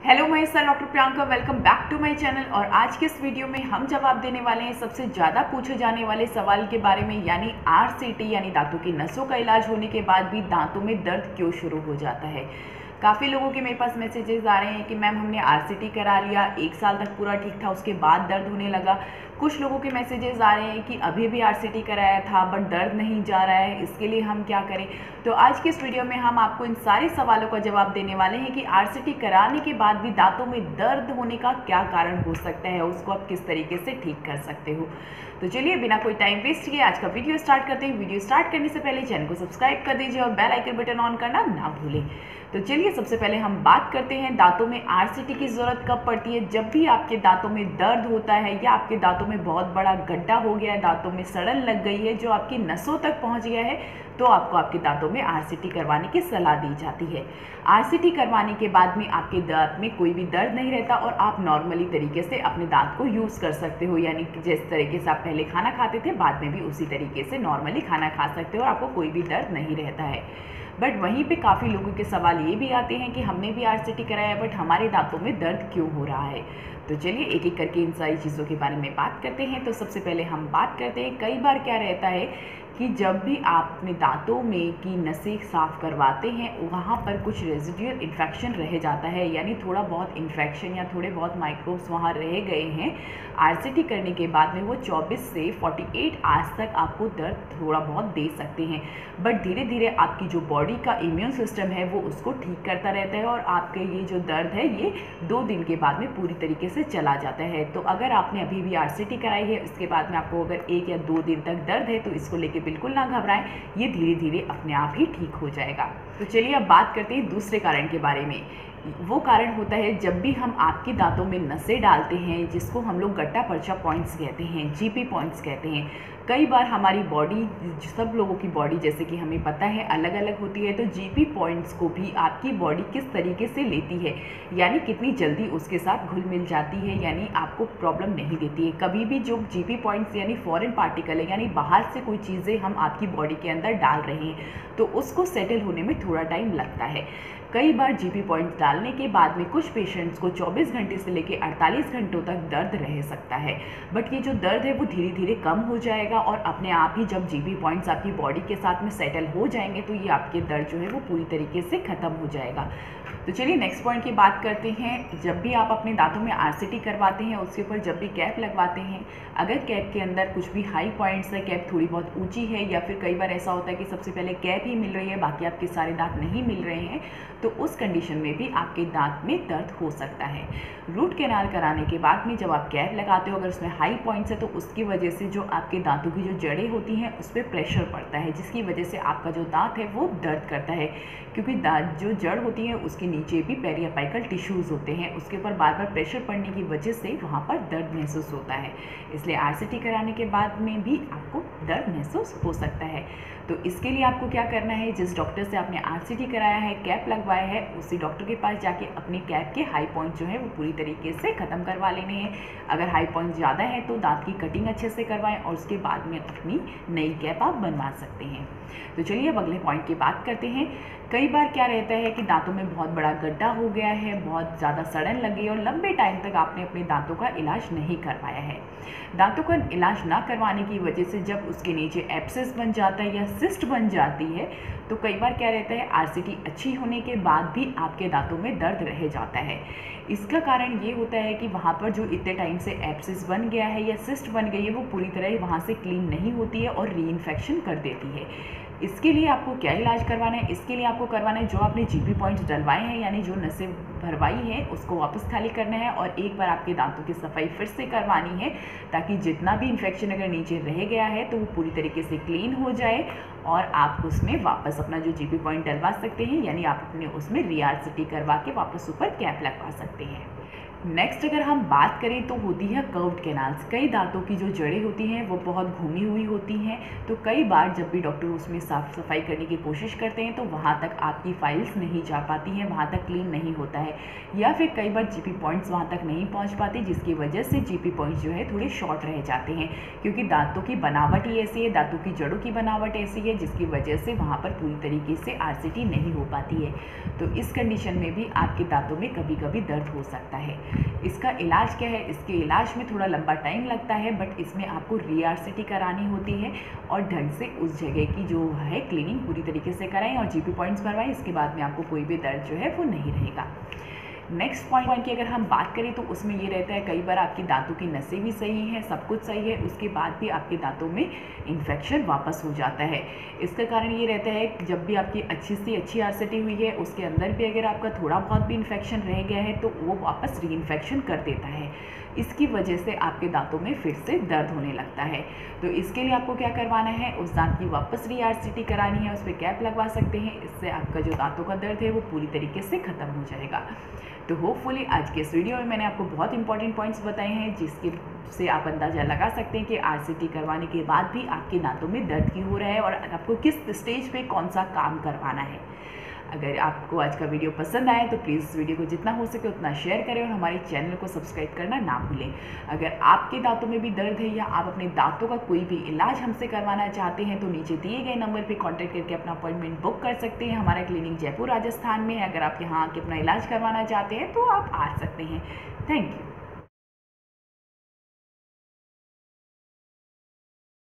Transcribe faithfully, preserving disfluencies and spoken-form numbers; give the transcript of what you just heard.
Hello मैं sir doctor Priyanka, welcome back to my channel. और आज के इस वीडियो में हम जवाब देने वाले हैं सबसे ज़्यादा पूछे जाने वाले सवाल के बारे में, यानी आरसीटी यानी दांतों की नसों का इलाज होने के बाद भी दांतों में दर्द क्यों शुरू हो जाता है। काफ़ी लोगों के मेरे पास मैसेजेस आ रहे हैं कि मैम हमने आरसीटी करा लिया, एक साल तक पूरा ठीक था, उसके बाद दर्द होने लगा। कुछ लोगों के मैसेजेस आ रहे हैं कि अभी भी आरसीटी कराया था बट दर्द नहीं जा रहा है, इसके लिए हम क्या करें। तो आज की इस वीडियो में हम आपको इन सारे सवालों का जवाब देने वाले हैं कि आरसीटी कराने के बाद भी दांतों में दर्द होने का क्या कारण हो सकता है, उसको आप किस तरीके से ठीक कर सकते हो। तो चलिए बिना कोई टाइम वेस्ट किए आज का वीडियो स्टार्ट करते हैं। वीडियो स्टार्ट करने से पहले चैनल को सब्सक्राइब कर दीजिए और बेल आइकन बटन ऑन करना ना भूलें। तो चलिए सबसे पहले हम बात करते हैं दांतों में आरसीटी की ज़रूरत कब पड़ती है। जब भी आपके दांतों में दर्द होता है या आपके दांतों में बहुत बड़ा गड्ढा हो गया है, दांतों में सड़न लग गई है जो आपकी नसों तक पहुंच गया है, तो आपको आपके दांतों में आरसीटी करवाने की सलाह दी जाती है। आरसीटी करवाने के बाद में आपके दांत में कोई भी दर्द नहीं रहता और आप नॉर्मली तरीके से अपने दांत को यूज़ कर सकते हो, यानी कि जिस तरीके से आप पहले खाना खाते थे बाद में भी उसी तरीके से नॉर्मली खाना खा सकते हो और आपको कोई भी दर्द नहीं रहता है। बट वहीं पे काफ़ी लोगों के सवाल ये भी आते हैं कि हमने भी आरसीटी कराया बट हमारे दांतों में दर्द क्यों हो रहा है। तो चलिए एक एक करके इन सारी चीज़ों के बारे में बात करते हैं। तो सबसे पहले हम बात करते हैं, कई बार क्या रहता है कि जब भी आप अपने दांतों में की नसें साफ़ करवाते हैं वहाँ पर कुछ रेजिडुअल इन्फेक्शन रह जाता है, यानी थोड़ा बहुत इन्फेक्शन या थोड़े बहुत माइक्रोब्स वहाँ रह गए हैं। आरसीटी करने के बाद में वो चौबीस से अड़तालीस आवर्स तक आपको दर्द थोड़ा बहुत दे सकते हैं, बट धीरे धीरे आपकी जो बॉडी का इम्यून सिस्टम है वो उसको ठीक करता रहता है और आपके ये जो दर्द है ये दो दिन के बाद में पूरी तरीके से चला जाता है। तो अगर आपने अभी भी आरसीटी कराई है, इसके बाद में आपको अगर एक या दो दिन तक दर्द है तो इसको लेके बिल्कुल ना घबराएं, ये धीरे धीरे अपने आप ही ठीक हो जाएगा। तो चलिए अब बात करते हैं दूसरे कारण के बारे में। वो कारण होता है जब भी हम आपके दांतों में नसें डालते हैं, जिसको हम लोग गट्टा पर्चा पॉइंट्स कहते हैं, जीपी पॉइंट्स कहते हैं। कई बार हमारी बॉडी, सब लोगों की बॉडी जैसे कि हमें पता है अलग अलग होती है, तो जीपी पॉइंट्स को भी आपकी बॉडी किस तरीके से लेती है, यानी कितनी जल्दी उसके साथ घुल मिल जाती है, यानी आपको प्रॉब्लम नहीं देती है। कभी भी जो जीपी पॉइंट्स यानी फॉरेन पार्टिकल है, यानी बाहर से कोई चीज़ें हम आपकी बॉडी के अंदर डाल रहे हैं तो उसको सेटल होने में थोड़ा टाइम लगता है। कई बार जीपी पॉइंट्स डालने के बाद में कुछ पेशेंट्स को चौबीस घंटे से लेकर अड़तालीस घंटों तक दर्द रह सकता है, बट ये जो दर्द है वो धीरे धीरे कम हो जाएगा और अपने आप ही जब जीपी पॉइंट्स आपकी बॉडी के साथ में सेटल हो जाएंगे तो ये आपके दर्द जो है वो पूरी तरीके से ख़त्म हो जाएगा। तो चलिए नेक्स्ट पॉइंट की बात करते हैं। जब भी आप अपने दांतों में आरसीटी करवाते हैं उसके ऊपर जब भी कैप लगवाते हैं, अगर कैप के अंदर कुछ भी हाई पॉइंट्स है, कैप थोड़ी बहुत ऊंची है या फिर कई बार ऐसा होता है कि सबसे पहले कैप ही मिल रही है बाकी आपके सारे दांत नहीं मिल रहे हैं, तो उस कंडीशन में भी आपके दांत में दर्द हो सकता है। रूट कैनाल कराने के बाद में जब आप कैप लगाते हो, अगर उसमें हाई पॉइंट्स है तो उसकी वजह से जो आपके दांतों की जो जड़ें होती हैं उस पर प्रेशर पड़ता है, जिसकी वजह से आपका जो दांत है वो दर्द करता है, क्योंकि दांत जो जड़ होती है उसके नीचे भी पेरियापाइकल टिश्यूज़ होते हैं, उसके ऊपर बार बार प्रेशर पड़ने की वजह से वहाँ पर दर्द महसूस होता है। इसलिए आरसीटी कराने के बाद में भी आपको दर्द महसूस हो सकता है। तो इसके लिए आपको क्या करना है, जिस डॉक्टर से आपने आरसीटी कराया है, कैप लगवाया है, उसी डॉक्टर के पास जाके अपने कैप के हाई पॉइंट जो है वो पूरी तरीके से ख़त्म करवा लेने हैं। अगर हाई पॉइंट ज़्यादा है तो दांत की कटिंग अच्छे से करवाएं और उसके बाद में अपनी नई कैप आप बनवा सकते हैं। तो चलिए अब अगले पॉइंट की बात करते हैं। कई बार क्या रहता है कि दांतों में बहुत बड़ा गड्ढा हो गया है, बहुत ज़्यादा सड़न लग गई है और लंबे टाइम तक आपने अपने दांतों का इलाज नहीं करवाया है। दांतों का इलाज ना करवाने की वजह से जब उसके नीचे एब्सेस बन जाता है या सिस्ट बन जाती है तो कई बार क्या रहता है, आरसीटी अच्छी होने के बाद भी आपके दांतों में दर्द रह जाता है। इसका कारण ये होता है कि वहाँ पर जो इतने टाइम से एब्सेस बन गया है या सिस्ट बन गई है वो पूरी तरह वहाँ से क्लीन नहीं होती है और री इन्फेक्शन कर देती है। इसके लिए आपको क्या इलाज करवाना है, इसके लिए आपको करवाना है जो आपने जीपी पॉइंट्स डलवाए हैं, यानी जो नसें भरवाई हैं उसको वापस खाली करना है और एक बार आपके दांतों की सफाई फिर से करवानी है, ताकि जितना भी इन्फेक्शन अगर नीचे रह गया है तो वो पूरी तरीके से क्लीन हो जाए और आप उसमें वापस अपना जो जीपी पॉइंट डलवा सकते हैं, यानी आप अपने उसमें री आरसीटी करवा के वापस ऊपर कैप लगवा सकते हैं। नेक्स्ट अगर हम बात करें तो होती है कर्व्ड कैनाल्स। कई दांतों की जो जड़ें होती हैं वो बहुत घूमी हुई होती हैं, तो कई बार जब भी डॉक्टर उसमें साफ़ सफाई करने की कोशिश करते हैं तो वहाँ तक आपकी फाइल्स नहीं जा पाती हैं, वहाँ तक क्लीन नहीं होता है, या फिर कई बार जीपी पॉइंट्स वहाँ तक नहीं पहुँच पाते, जिसकी वजह से जीपी पॉइंट्स जो है थोड़े शॉर्ट रह जाते हैं, क्योंकि दांतों की बनावट ही ऐसी है, दांतों की जड़ों की बनावट ऐसी है, जिसकी वजह से वहाँ पर पूरी तरीके से आरसीटी नहीं हो पाती है। तो इस कंडीशन में भी आपके दांतों में कभी कभी दर्द हो सकता है। इसका इलाज क्या है? इसके इलाज में थोड़ा लंबा टाइम लगता है, बट इसमें आपको री आरसीटी करानी होती है और ढंग से उस जगह की जो है क्लीनिंग पूरी तरीके से कराएं और जीपी पॉइंट्स भरवाएं। इसके बाद में आपको कोई भी दर्द जो है वो नहीं रहेगा। नेक्स्ट पॉइंट की अगर हम बात करें तो उसमें ये रहता है, कई बार आपकी दांतों की नसें भी सही हैं, सब कुछ सही है, उसके बाद भी आपके दांतों में इन्फेक्शन वापस हो जाता है। इसका कारण ये रहता है कि जब भी आपकी अच्छी से अच्छी आरसीटी हुई है, उसके अंदर भी अगर आपका थोड़ा बहुत भी इन्फेक्शन रह गया है तो वो वापस री इन्फेक्शन कर देता है। इसकी वजह से आपके दांतों में फिर से दर्द होने लगता है। तो इसके लिए आपको क्या करवाना है, उस दांत की वापस री आरसीटी करानी है, उस पर कैप लगवा सकते हैं। इससे आपका जो दांतों का दर्द है वो पूरी तरीके से ख़त्म हो जाएगा। तो होपफुली आज के इस वीडियो में मैंने आपको बहुत इंपॉर्टेंट पॉइंट्स बताए हैं, जिसके से आप अंदाज़ा लगा सकते हैं कि आरसीटी करवाने के बाद भी आपके दांतों में दर्द क्यों हो रहा है और आपको किस स्टेज पे कौन सा काम करवाना है। अगर आपको आज का वीडियो पसंद आए तो प्लीज़ इस वीडियो को जितना हो सके उतना शेयर करें और हमारे चैनल को सब्सक्राइब करना ना भूलें। अगर आपके दांतों में भी दर्द है या आप अपने दांतों का कोई भी इलाज हमसे करवाना चाहते हैं तो नीचे दिए गए नंबर पे कांटेक्ट करके अपना अपॉइंटमेंट बुक कर सकते हैं। हमारा क्लिनिक जयपुर राजस्थान में है। अगर आप यहाँ आके अपना इलाज करवाना चाहते हैं तो आप आ सकते हैं। Thank you.